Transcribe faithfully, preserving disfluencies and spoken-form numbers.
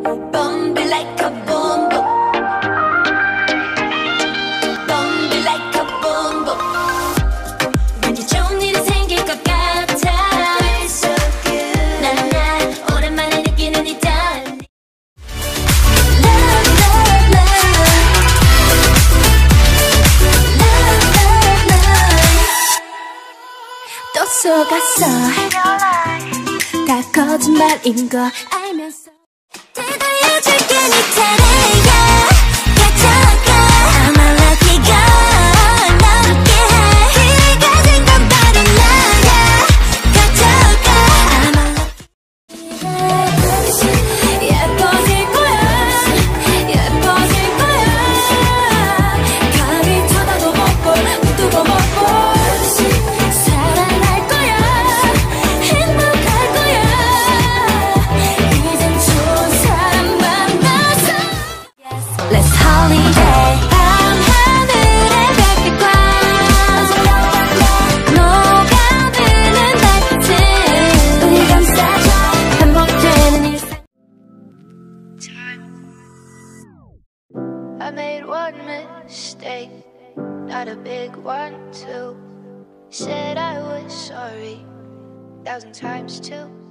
Bump it like a boom boom. Bump it like a boom boom. 왠지 좋은 일이 생길 것 같아. So good. 나나 오랜만에 느끼는 이 darling. Love, love, love. Love, love, love. 또 속았어. 다 거짓말인 거 알면서. 되돌려줄게 네 차례야. 가져가. I'm a lucky girl. 너롭게 해. 네가 된 건 바로 나야. 가져가. I'm a lucky. 예뻐질 거야. 예뻐질 거야. 감히 쳐다도 못 볼. 웃도 못 볼. 사랑할 거야. 행복할 거야. 이젠 좋은 사람 만나서. Let's holiday. 밤하늘의 별빛과 녹아드는 달빛은 우리 감싸줘. 반복되는 일상. I made one mistake, not a big one too. Said I was sorry, thousand times too.